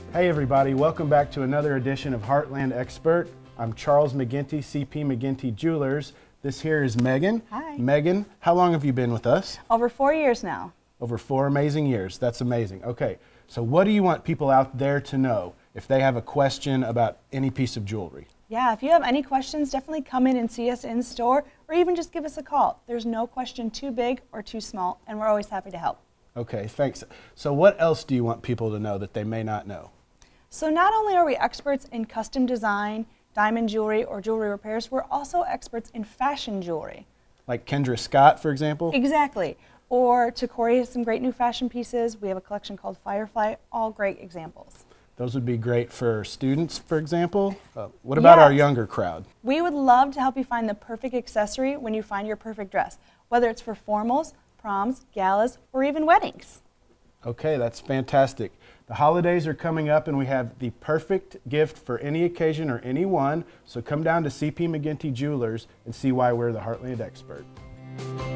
Hey everybody, welcome back to another edition of Heartland Expert. I'm Charles McGinty, CP McGinty Jewelers. This here is Megan. Hi. Megan, how long have you been with us? Over 4 years now. Over 4 amazing years. That's amazing. Okay, so what do you want people out there to know if they have a question about any piece of jewelry? Yeah, if you have any questions, definitely come in and see us in store, or even just give us a call. There's no question too big or too small, and we're always happy to help. Okay, thanks. So what else do you want people to know that they may not know? So not only are we experts in custom design, diamond jewelry, or jewelry repairs, we're also experts in fashion jewelry. Like Kendra Scott, for example? Exactly. Or Tacori has some great new fashion pieces. We have a collection called Firefly, all great examples. Those would be great for students, for example. What about our Yes. younger crowd? We would love to help you find the perfect accessory when you find your perfect dress, whether it's for formals, proms, galas, or even weddings. Okay, that's fantastic. The holidays are coming up and we have the perfect gift for any occasion or anyone. So come down to CP McGinty Jewelers and see why we're the Heartland Expert.